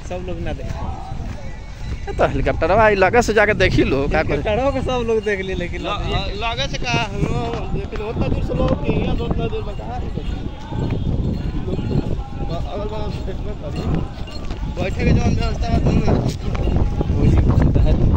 सब लोग ना देखे तो हेलीकॉप्टर लगे से जाके देख ही लो का करे के सब लोग देख लिए लेकिन लगे से कहा लेकिन उतना दूर से लोग की यहाँ उतना दूर में कहा अगल बगल बैठे के जो व्यवस्था है